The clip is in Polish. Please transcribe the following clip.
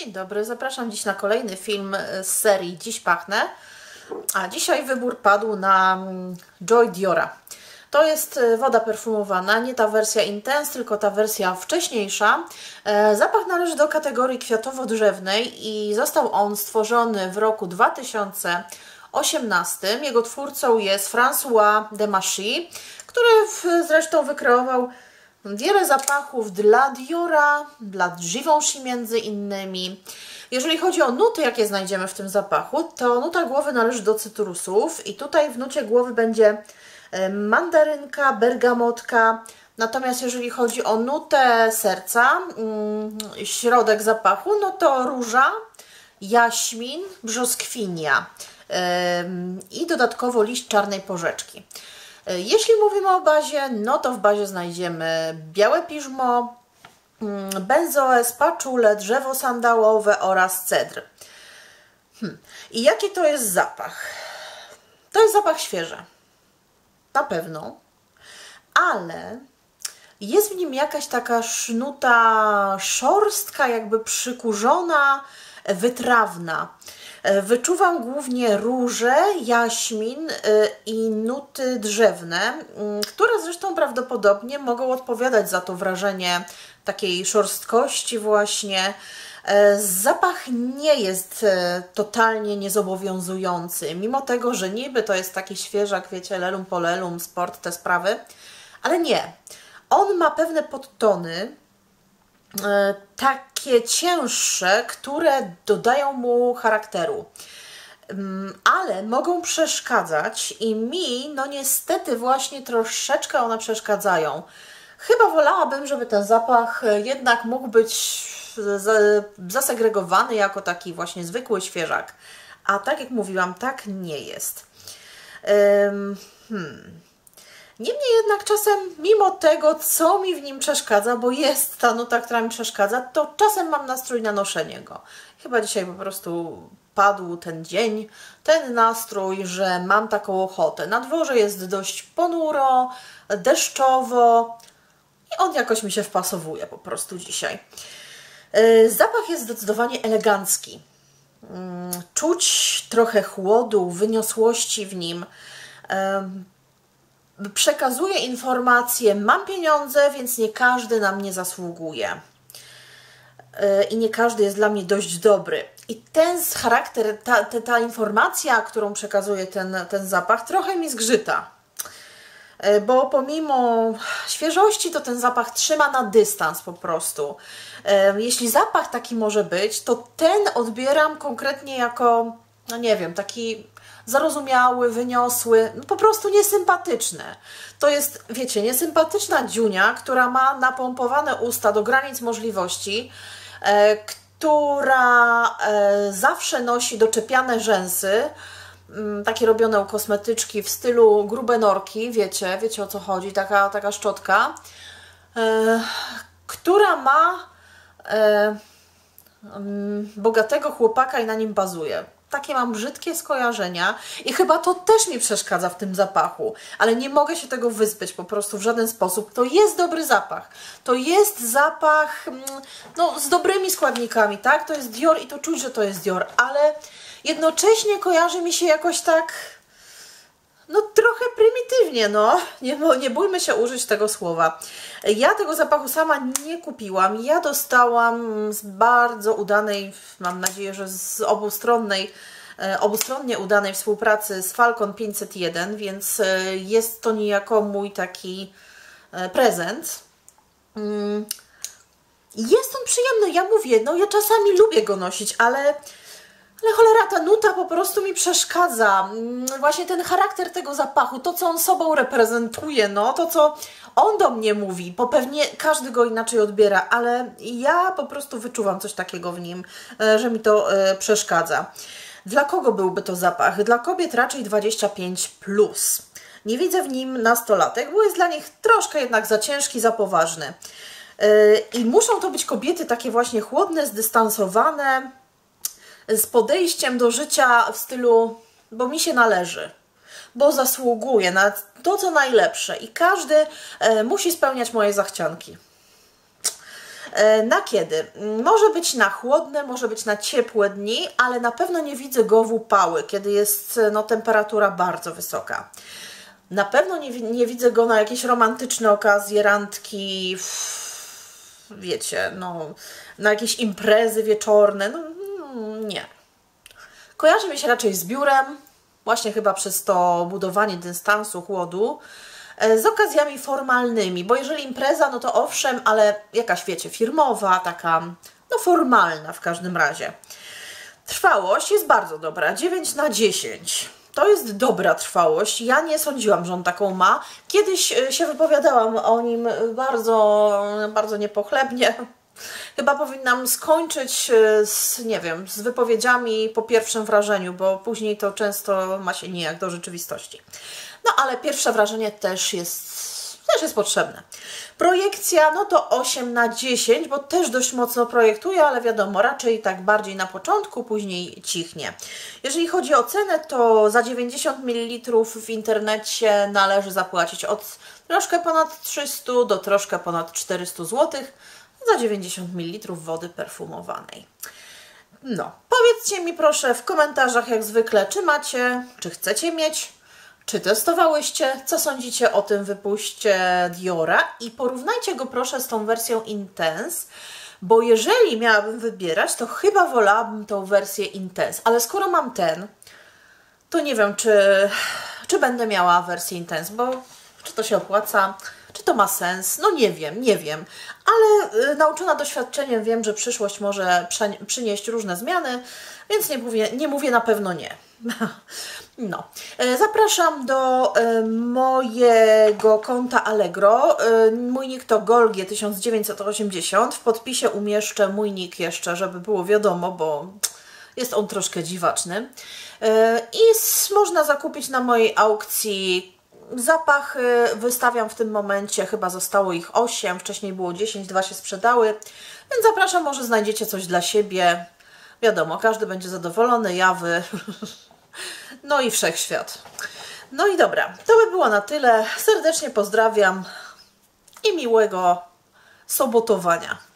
Dzień dobry, zapraszam dziś na kolejny film z serii Dziś Pachnę. A dzisiaj wybór padł na Joy Diora. To jest woda perfumowana, nie ta wersja Intense, tylko ta wersja wcześniejsza. Zapach należy do kategorii kwiatowo-drzewnej i został on stworzony w roku 2018. Jego twórcą jest François Demachy, który zresztą wykreował wiele zapachów dla Diora, dla Givenchy między innymi. Jeżeli chodzi o nuty, jakie znajdziemy w tym zapachu, to nuta głowy należy do cytrusów i tutaj w nucie głowy będzie mandarynka, bergamotka. Natomiast jeżeli chodzi o nutę serca, środek zapachu, no to róża, jaśmin, brzoskwinia i dodatkowo liść czarnej porzeczki. Jeśli mówimy o bazie, no to w bazie znajdziemy białe piżmo, benzoes, paczule, drzewo sandałowe oraz cedr. I jaki to jest zapach? To jest zapach świeży. Na pewno. Ale jest w nim jakaś taka nuta szorstka, jakby przykurzona, wytrawna. Wyczuwam głównie róże, jaśmin i nuty drzewne, które zresztą prawdopodobnie mogą odpowiadać za to wrażenie takiej szorstkości właśnie. Zapach nie jest totalnie niezobowiązujący, mimo tego, że niby to jest taki świeżak, wiecie, lelum polelum, sport, te sprawy, ale nie. On ma pewne podtony, takie cięższe, które dodają mu charakteru, ale mogą przeszkadzać i mi, no niestety właśnie troszeczkę one przeszkadzają. Chyba wolałabym, żeby ten zapach jednak mógł być zasegregowany jako taki właśnie zwykły świeżak, a tak jak mówiłam, tak nie jest. Niemniej jednak czasem, mimo tego, co mi w nim przeszkadza, bo jest ta nuta, która mi przeszkadza, to czasem mam nastrój na noszenie go. Chyba dzisiaj po prostu padł ten dzień, ten nastrój, że mam taką ochotę. Na dworze jest dość ponuro, deszczowo i on jakoś mi się wpasowuje po prostu dzisiaj. Zapach jest zdecydowanie elegancki. Czuć trochę chłodu, wyniosłości w nim. Przekazuje informacje, mam pieniądze, więc nie każdy na mnie zasługuje. I nie każdy jest dla mnie dość dobry. I ten charakter, ta informacja, którą przekazuje ten zapach, trochę mi zgrzyta. Bo pomimo świeżości, to ten zapach trzyma na dystans po prostu. Jeśli zapach taki może być, to ten odbieram konkretnie jako, no nie wiem, taki zarozumiały, wyniosły, no po prostu niesympatyczny. To jest, wiecie, niesympatyczna dziunia, która ma napompowane usta do granic możliwości, która zawsze nosi doczepiane rzęsy, takie robione u kosmetyczki w stylu grube norki, wiecie o co chodzi, taka szczotka, która ma bogatego chłopaka i na nim bazuje. Takie mam brzydkie skojarzenia i chyba to też mi przeszkadza w tym zapachu, ale nie mogę się tego wyzbyć po prostu w żaden sposób. To jest dobry zapach. To jest zapach no, z dobrymi składnikami, tak? To jest Dior i to czuć, że to jest Dior, ale jednocześnie kojarzy mi się jakoś tak, no trochę prymitywnie, no. Nie bójmy się użyć tego słowa. Ja tego zapachu sama nie kupiłam. Ja dostałam z bardzo udanej, mam nadzieję, że z obustronnie udanej współpracy z Falcon 501, więc jest to niejako mój taki prezent. Jest on przyjemny, ja mówię, no ja czasami lubię go nosić, ale cholera, ta nuta po prostu mi przeszkadza. Właśnie ten charakter tego zapachu, to co on sobą reprezentuje, no, to co on do mnie mówi, bo pewnie każdy go inaczej odbiera, ale ja po prostu wyczuwam coś takiego w nim, że mi to przeszkadza. Dla kogo byłby to zapach? Dla kobiet raczej 25+. Nie widzę w nim nastolatek, bo jest dla nich troszkę jednak za ciężki, za poważny. I muszą to być kobiety takie właśnie chłodne, zdystansowane, z podejściem do życia w stylu, bo mi się należy, bo zasługuję na to, co najlepsze i każdy musi spełniać moje zachcianki. Na kiedy? Może być na chłodne, może być na ciepłe dni, ale na pewno nie widzę go w upały, kiedy jest no, temperatura bardzo wysoka. Na pewno nie widzę go na jakieś romantyczne okazje, randki, wiecie, no, na jakieś imprezy wieczorne. No, nie. Kojarzy mi się raczej z biurem, właśnie chyba przez to budowanie dystansu, chłodu, z okazjami formalnymi, bo jeżeli impreza, no to owszem, ale jakaś, wiecie, firmowa, taka, no formalna w każdym razie. Trwałość jest bardzo dobra, 9/10. To jest dobra trwałość. Ja nie sądziłam, że on taką ma. Kiedyś się wypowiadałam o nim bardzo niepochlebnie. Chyba powinnam skończyć nie wiem, z wypowiedziami po pierwszym wrażeniu, bo później to często ma się nijak do rzeczywistości. No ale pierwsze wrażenie też jest potrzebne. Projekcja, no to 8/10, bo też dość mocno projektuje, ale wiadomo, raczej tak bardziej na początku, później cichnie. Jeżeli chodzi o cenę, to za 90 ml w internecie należy zapłacić od troszkę ponad 300 do troszkę ponad 400 zł za 90 ml wody perfumowanej. No, powiedzcie mi proszę w komentarzach jak zwykle, czy macie, czy chcecie mieć, czy testowałyście, co sądzicie o tym wypuście Diora i porównajcie go proszę z tą wersją Intense, bo jeżeli miałabym wybierać, to chyba wolałabym tą wersję Intense, ale skoro mam ten, to nie wiem, czy będę miała wersję Intense, bo czy to się opłaca, czy to ma sens, no nie wiem, ale nauczona doświadczeniem wiem, że przyszłość może przynieść różne zmiany, więc nie mówię na pewno nie. No. Zapraszam do mojego konta Allegro. Mój nick to Golgie1980. W podpisie umieszczę mój nick jeszcze, żeby było wiadomo, bo jest on troszkę dziwaczny. I można zakupić na mojej aukcji zapachy. Wystawiam w tym momencie, chyba zostało ich 8, wcześniej było 10, 2 się sprzedały. Więc zapraszam, może znajdziecie coś dla siebie. Wiadomo, każdy będzie zadowolony, ja, wy. No i wszechświat. No i dobra, to by było na tyle. Serdecznie pozdrawiam i miłego sobotowania.